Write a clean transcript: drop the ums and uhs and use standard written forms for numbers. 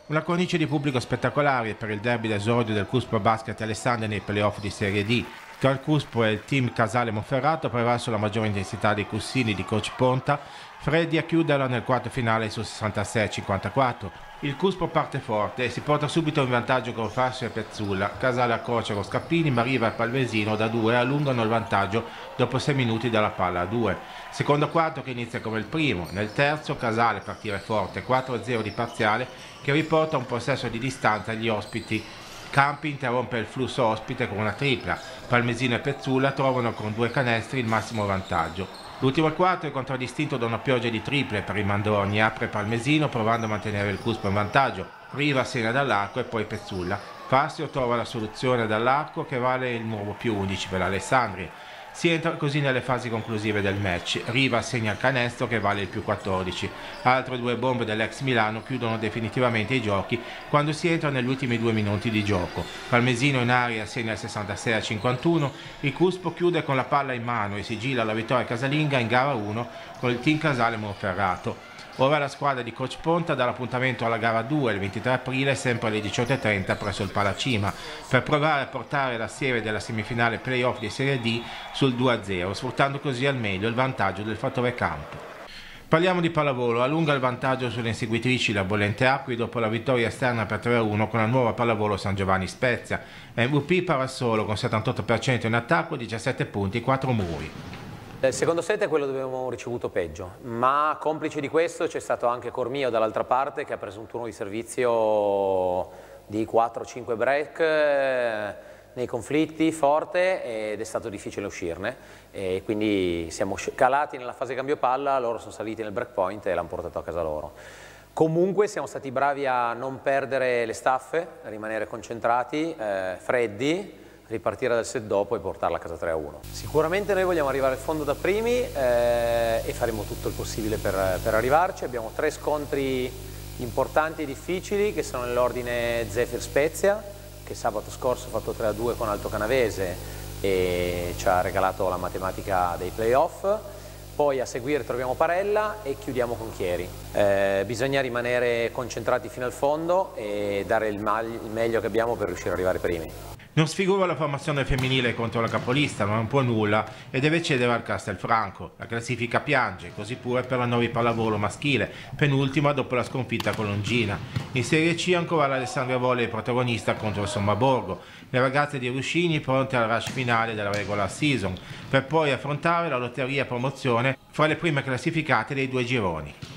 Una cornice di pubblico spettacolare per il derby d'esordio del Cuspo Basket Alessandria nei playoff di Serie D. Tra il Cuspo e il team Casale Monferrato ha prevalso la maggiore intensità dei cuscini di coach Ponta, freddi a chiuderla nel quarto finale su 66-54. Il Cuspo parte forte e si porta subito in vantaggio con Fascio e Pezzulla. Casale accorcia con Scappini, ma Riva e Palmesino da 2 allungano il vantaggio dopo 6 minuti dalla palla a 2. Secondo quarto che inizia come il primo. Nel terzo Casale partire forte, 4-0 di parziale che riporta un possesso di distanza agli ospiti. Campi interrompe il flusso ospite con una tripla. Palmesino e Pezzulla trovano con 2 canestri il massimo vantaggio. L'ultimo quarto è contraddistinto da una pioggia di triple per i Mandorni. Apre Palmesino provando a mantenere il Cuspo in vantaggio. Riva segna dall'arco e poi Pezzulla. Fastio trova la soluzione dall'arco che vale il nuovo più 11 per l'Alessandria. Si entra così nelle fasi conclusive del match. Riva segna il canestro che vale il più 14. Altre 2 bombe dell'ex Milano chiudono definitivamente i giochi quando si entra negli ultimi 2 minuti di gioco. Palmesino in aria segna il 66-51. Il Cuspo chiude con la palla in mano e sigilla la vittoria casalinga in gara 1 con il team Casale Monferrato. Ora la squadra di coach Ponta dà l'appuntamento alla gara 2 il 23 aprile sempre alle 18:30 presso il Palacima per provare a portare la serie della semifinale playoff di Serie D sul 2-0, sfruttando così al meglio il vantaggio del fattore campo. Parliamo di pallavolo, allunga il vantaggio sulle inseguitrici la Bollente Acqui dopo la vittoria esterna per 3-1 con la nuova pallavolo San Giovanni Spezia. MVP Parassolo con 78% in attacco, 17 punti, 4 muri. Il secondo set è quello dove abbiamo ricevuto peggio, ma complice di questo c'è stato anche Cormio dall'altra parte che ha preso un turno di servizio di 4-5 break nei conflitti forte ed è stato difficile uscirne e quindi siamo calati nella fase cambio palla, loro sono saliti nel break point e l'hanno portato a casa loro. Comunque siamo stati bravi a non perdere le staffe, a rimanere concentrati, freddi, ripartire dal set dopo e portarla a casa 3-1. Sicuramente noi vogliamo arrivare al fondo da primi e faremo tutto il possibile per arrivarci. Abbiamo 3 scontri importanti e difficili che sono nell'ordine Zefir Spezia, che sabato scorso ha fatto 3-2 con Alto Canavese e ci ha regalato la matematica dei playoff. Poi a seguire troviamo Parella e chiudiamo con Chieri. Bisogna rimanere concentrati fino al fondo e dare il meglio che abbiamo per riuscire ad arrivare primi. Non sfigura la formazione femminile contro la capolista, ma non può nulla e deve cedere al Castelfranco. La classifica piange, così pure per la Novi Pallavolo maschile, penultima dopo la sconfitta colongina. In Serie C ancora l'Alessandria Volley protagonista contro il Sommaborgo. Le ragazze di Ruscini pronte al rush finale della regular season, per poi affrontare la lotteria promozione fra le prime classificate dei 2 gironi.